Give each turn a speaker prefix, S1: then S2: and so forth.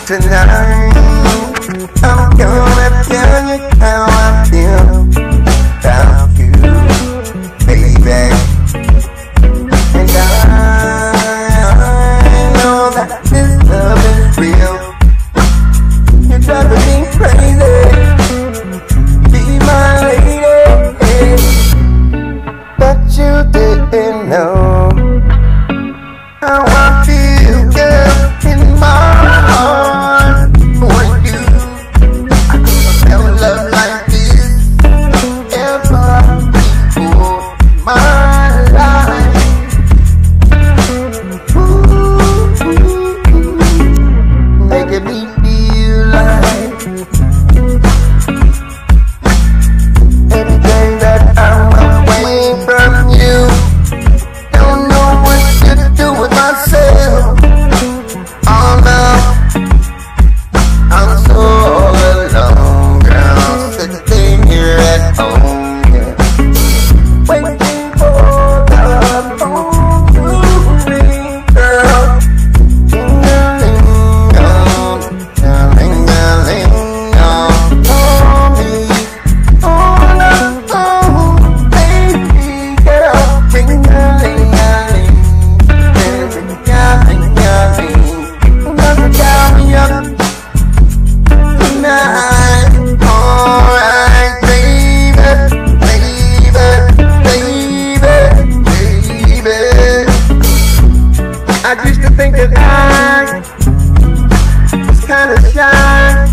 S1: Tonight, I'm gonna tell you how I feel about you, baby. And I know that this love is real. You're driving me crazy. Be my lady, but you didn't know how I feel, girl, in my heart for you. I couldn't feel love like this ever before in my life. Ooh, making me feel like everything that I'm away from you. Don't know what to do with myself. Oh no, I'm so all alone, girl, sitting here at home, yeah, waiting for love to ring, girl. Ding-a-ling-dong, ding-a-ling-dong, call me all alone, baby girl. Ding-a-ling-a-ling, ding-a-ling-a-ling, never got me up tonight. Alright, baby, baby, baby, baby. I used to think that I was kinda shy.